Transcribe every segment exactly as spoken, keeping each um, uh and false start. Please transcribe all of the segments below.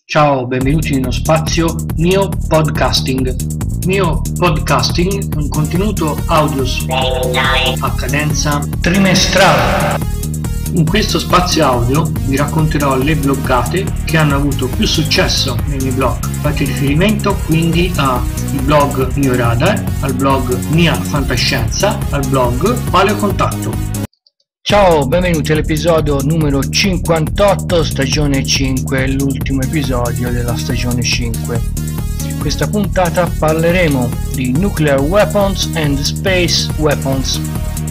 Ciao, benvenuti in uno spazio Mio Podcasting. Mio Podcasting è un contenuto audio a cadenza trimestrale. In questo spazio audio vi racconterò le bloggate che hanno avuto più successo nei miei blog. Fate riferimento quindi al blog Mio Radar, al blog Mia Fantascienza, al blog Paleo Contatto. Ciao, benvenuti all'episodio numero cinquantotto, stagione cinque, l'ultimo episodio della stagione cinque. In questa puntata parleremo di Nuclear Weapons and Space Weapons.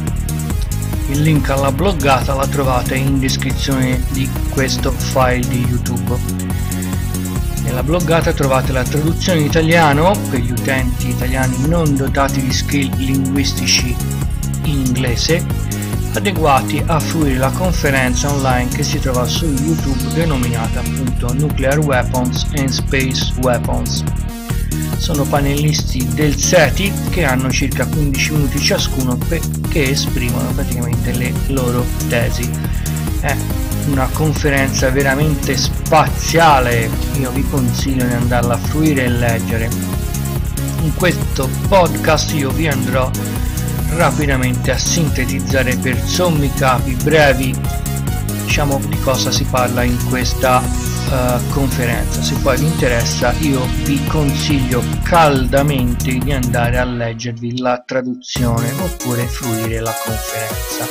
Il link alla bloggata la trovate in descrizione di questo file di YouTube. Nella bloggata trovate la traduzione in italiano per gli utenti italiani non dotati di skill linguistici in inglese, adeguati a fruire la conferenza online che si trova su YouTube denominata appunto Nuclear Weapons and Space Weapons. Sono panelisti del SETI che hanno circa quindici minuti ciascuno per, che esprimono praticamente le loro tesi. È una conferenza veramente spaziale, io vi consiglio di andarla a fruire e leggere. In questo podcast io vi andrò rapidamente a sintetizzare per sommi capi brevi, diciamo, di cosa si parla in questa uh, conferenza. Se poi vi interessa, io vi consiglio caldamente di andare a leggervi la traduzione oppure fruire la conferenza.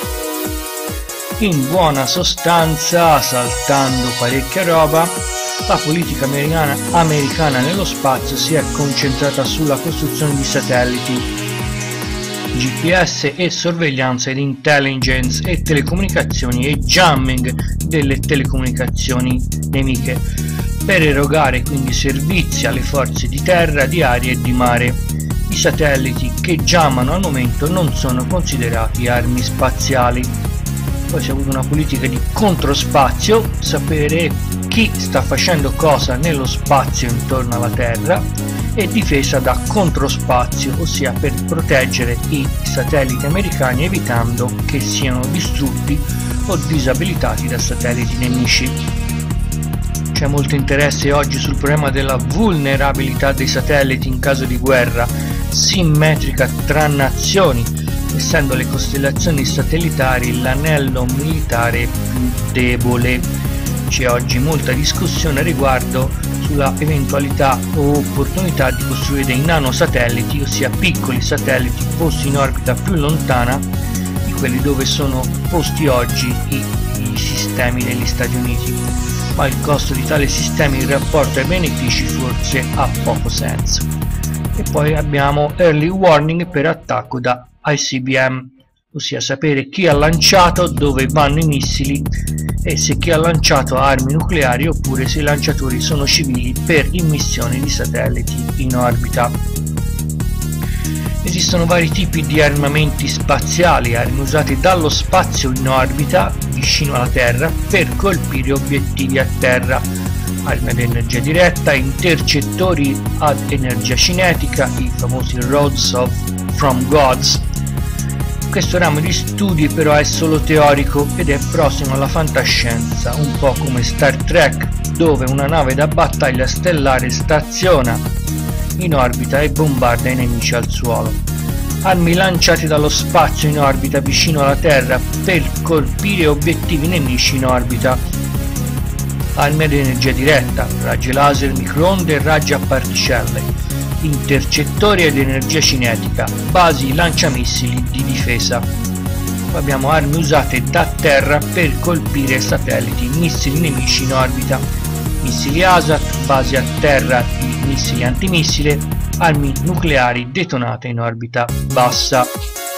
In buona sostanza, saltando parecchia roba, la politica americana, americana nello spazio si è concentrata sulla costruzione di satelliti, G P S e sorveglianza ed intelligence e telecomunicazioni e jamming delle telecomunicazioni nemiche per erogare quindi servizi alle forze di terra, di aria e di mare. I satelliti che jammano al momento non sono considerati armi spaziali. Poi si è avuto una politica di controspazio, sapere chi sta facendo cosa nello spazio intorno alla Terra, e difesa da controspazio, ossia per proteggere i satelliti americani evitando che siano distrutti o disabilitati da satelliti nemici. C'è molto interesse oggi sul problema della vulnerabilità dei satelliti in caso di guerra simmetrica tra nazioni, essendo le costellazioni satellitari l'anello militare più debole. C'è oggi molta discussione a riguardo sulla eventualità o opportunità di costruire dei nanosatelliti, ossia piccoli satelliti posti in orbita più lontana di quelli dove sono posti oggi i, i sistemi degli Stati Uniti, ma il costo di tali sistemi in rapporto ai benefici forse ha poco senso. E poi abbiamo early warning per attacco da I C B M, ossia sapere chi ha lanciato, dove vanno i missili e se chi ha lanciato armi nucleari oppure se i lanciatori sono civili per immissioni di satelliti in orbita. Esistono vari tipi di armamenti spaziali, armi usate dallo spazio in orbita vicino alla Terra per colpire obiettivi a terra, armi ad energia diretta, intercettori ad energia cinetica, i famosi rods of from gods. Questo ramo di studi però è solo teorico ed è prossimo alla fantascienza, un po' come Star Trek, dove una nave da battaglia stellare staziona in orbita e bombarda i nemici al suolo. Armi lanciate dallo spazio in orbita vicino alla Terra per colpire obiettivi nemici in orbita. Armi ad energia diretta, raggi laser, microonde e raggi a particelle. Intercettori ed energia cinetica, basi lanciamissili di difesa. Poi abbiamo armi usate da terra per colpire satelliti, missili nemici in orbita, missili ASAT, basi a terra di missili antimissile, armi nucleari detonate in orbita bassa.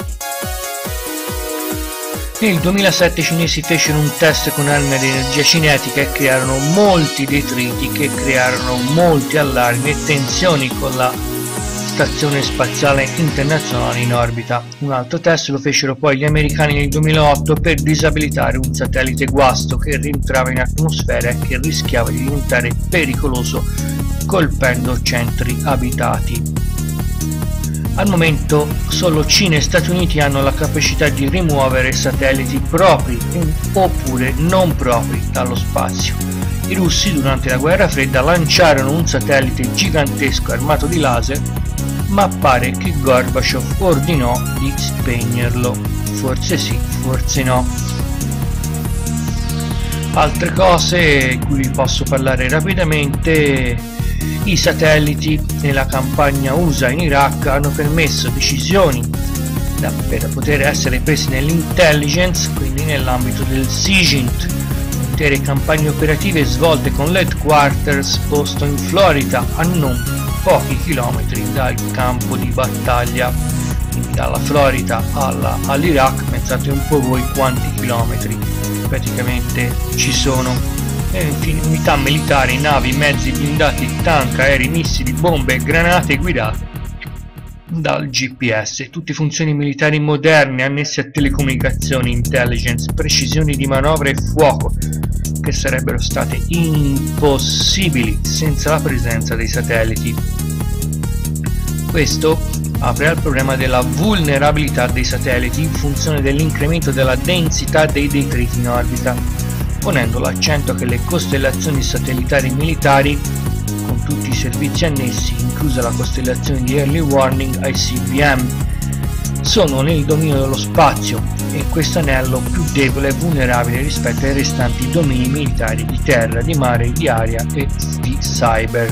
Nel duemilasette i cinesi fecero un test con armi ad energia cinetica e crearono molti detriti che crearono molti allarmi e tensioni con la stazione spaziale internazionale in orbita. Un altro test lo fecero poi gli americani nel duemilaotto per disabilitare un satellite guasto che rientrava in atmosfera e che rischiava di diventare pericoloso colpendo centri abitati. Al momento solo Cina e Stati Uniti hanno la capacità di rimuovere satelliti propri oppure non propri dallo spazio. I russi durante la guerra fredda lanciarono un satellite gigantesco armato di laser, ma pare che Gorbaciov ordinò di spegnerlo. Forse sì, forse no. Altre cose di cui vi posso parlare rapidamente: i satelliti nella campagna U S A in Iraq hanno permesso decisioni da, per poter essere presi nell'intelligence, quindi nell'ambito del SIGINT, intere campagne operative svolte con l'headquarters posto in Florida, a non pochi chilometri dal campo di battaglia. Quindi dalla Florida all'Iraq, pensate un po' voi quanti chilometri praticamente ci sono. E infine unità militari, navi, mezzi blindati, tank, aerei, missili, bombe e granate guidate dal G P S. Tutte funzioni militari moderne annesse a telecomunicazioni, intelligence, precisioni di manovra e fuoco, che sarebbero state impossibili senza la presenza dei satelliti. Questo apre al problema della vulnerabilità dei satelliti in funzione dell'incremento della densità dei detriti in orbita, ponendo l'accento che le costellazioni satellitari militari, con tutti i servizi annessi, inclusa la costellazione di Early Warning I C B M, sono nel dominio dello spazio, e questo anello più debole e vulnerabile rispetto ai restanti domini militari di terra, di mare, di aria e di cyber.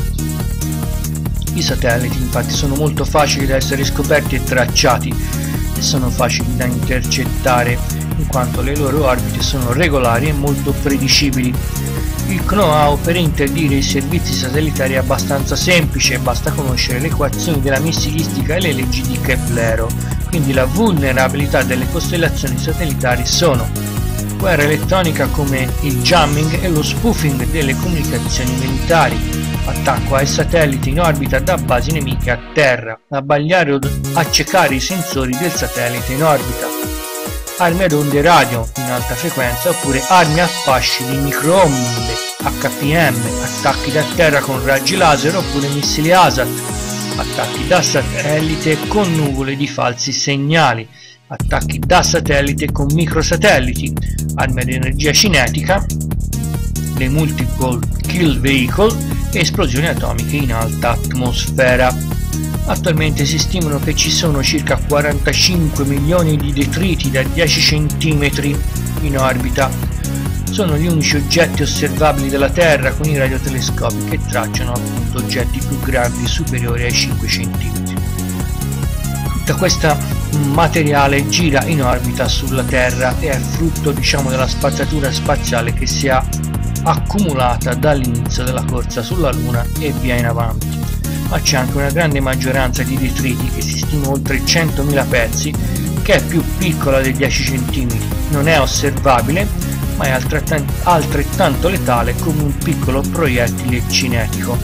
I satelliti infatti sono molto facili da essere scoperti e tracciati, e sono facili da intercettare in quanto le loro orbite sono regolari e molto predicibili. Il know-how per interdire i servizi satellitari è abbastanza semplice, basta conoscere le equazioni della missilistica e le leggi di Keplero. Quindi la vulnerabilità delle costellazioni satellitari sono guerra elettronica come il jamming e lo spoofing delle comunicazioni militari, attacco ai satelliti in orbita da basi nemiche a terra, abbagliare o accecare i sensori del satellite in orbita, armi ad onde radio in alta frequenza oppure armi a fasci di microonde, H P M, attacchi da terra con raggi laser oppure missili ASAT, attacchi da satellite con nuvole di falsi segnali, attacchi da satellite con microsatelliti, armi ad energia cinetica, le multiple kill vehicle e esplosioni atomiche in alta atmosfera. Attualmente si stimano che ci sono circa quarantacinque milioni di detriti da dieci centimetri in orbita. Sono gli unici oggetti osservabili dalla Terra con i radiotelescopi che tracciano appunto oggetti più grandi, superiori ai cinque centimetri. Tutta questa materiale gira in orbita sulla Terra e è frutto, diciamo, della spazzatura spaziale che si è accumulata dall'inizio della corsa sulla Luna e via in avanti. Ma c'è anche una grande maggioranza di detriti, che si stima oltre centomila pezzi, che è più piccola dei dieci centimetri, non è osservabile, ma è altrettanto, altrettanto letale come un piccolo proiettile cinetico.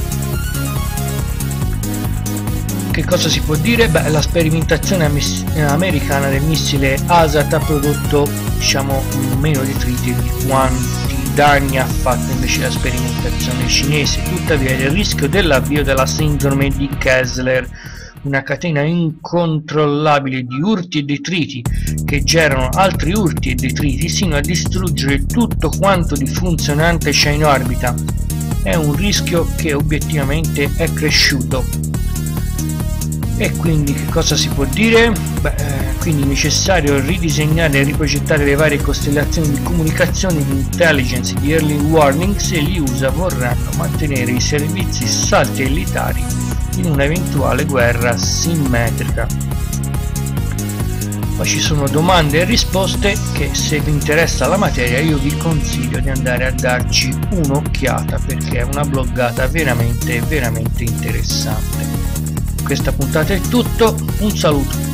Che cosa si può dire? Beh, la sperimentazione americana del missile ASAT ha prodotto, diciamo, meno detriti di quanti danni ha fatto invece la sperimentazione cinese. Tuttavia il rischio dell'avvio della sindrome di Kessler, una catena incontrollabile di urti e detriti che generano altri urti e detriti sino a distruggere tutto quanto di funzionante c'è in orbita, è un rischio che obiettivamente è cresciuto. E quindi che cosa si può dire? Beh, quindi è necessario ridisegnare e riprogettare le varie costellazioni di comunicazioni, di intelligence, di early warning se gli U S A vorranno mantenere i servizi satellitari in un'eventuale guerra simmetrica. Poi ci sono domande e risposte che, se vi interessa la materia, io vi consiglio di andare a darci un'occhiata, perché è una bloggata veramente veramente interessante. Questa puntata è tutto, un saluto.